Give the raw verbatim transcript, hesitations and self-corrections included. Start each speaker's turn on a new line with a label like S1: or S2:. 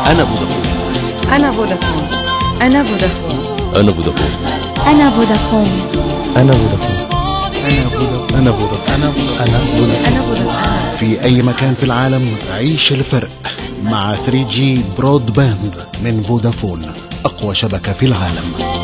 S1: أنا فودافون.
S2: أنا فودافون. أنا فودافون.
S1: أنا فودافون.
S3: أنا فودافون.
S4: أنا فودافون.
S5: أنا فودافون. أنا فودافون.
S4: أنا فودافون.
S2: أنا فودافون.
S6: في أي مكان في العالم عيش الفرق مع ثري جي برود باند من فودافون، أقوى شبكة في العالم.